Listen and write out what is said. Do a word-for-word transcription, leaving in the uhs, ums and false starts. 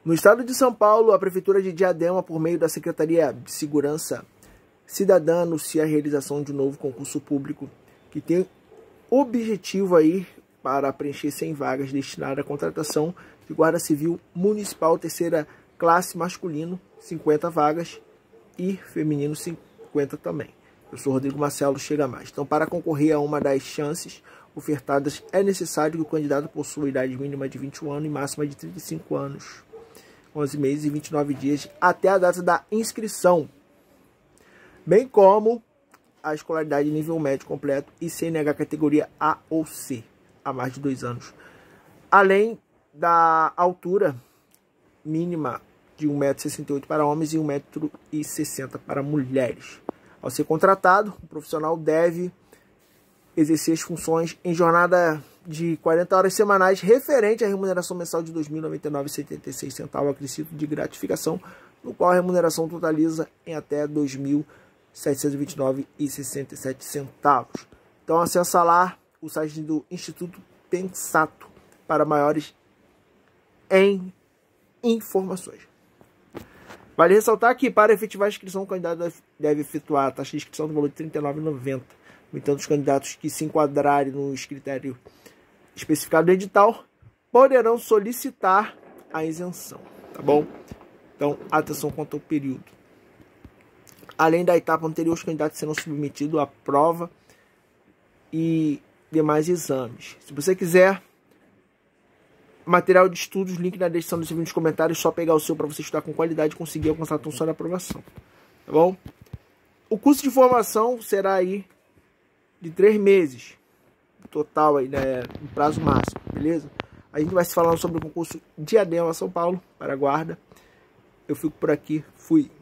No estado de São Paulo, a Prefeitura de Diadema, por meio da Secretaria de Segurança Cidadã, anuncia a realização de um novo concurso público que tem objetivo aí para preencher cem vagas destinadas à contratação de Guarda Civil Municipal, terceira classe masculino, cinquenta vagas, e feminino cinquenta também. Eu sou Rodrigo Marcelo, chega mais. Então, para concorrer a uma das chances ofertadas, é necessário que o candidato possua idade mínima de vinte e um anos e máxima de trinta e cinco anos, onze meses e vinte e nove dias até a data da inscrição, bem como a escolaridade nível médio completo e C N H categoria A ou C, há mais de dois anos, além da altura mínima de um metro e sessenta e oito para homens e um metro e sessenta para mulheres. Ao ser contratado, o profissional deve exercer as funções em jornada de quarenta horas semanais, referente à remuneração mensal de dois mil e noventa e nove reais e setenta e seis centavos, acrescido de gratificação, no qual a remuneração totaliza em até dois mil setecentos e vinte e nove reais e sessenta e sete centavos. Então, acessa lá o site do Instituto Pensato para maiores em informações. Vale ressaltar que, para efetivar a inscrição, o candidato deve efetuar a taxa de inscrição do valor de trinta e nove reais e noventa centavos. No entanto, os candidatos que se enquadrarem nos critérios especificados no edital poderão solicitar a isenção, tá bom? Então, atenção quanto ao período. Além da etapa anterior, os candidatos serão submetidos à prova e demais exames. Se você quiser material de estudos, link na descrição desse vídeo nos comentários, só pegar o seu para você estudar com qualidade e conseguir alcançar a tão sonhada aprovação, tá bom? O curso de formação será aí de três meses, total aí, né, no prazo máximo, beleza? A gente vai se falando sobre o concurso Diadema, São Paulo, para a guarda. Eu fico por aqui, fui.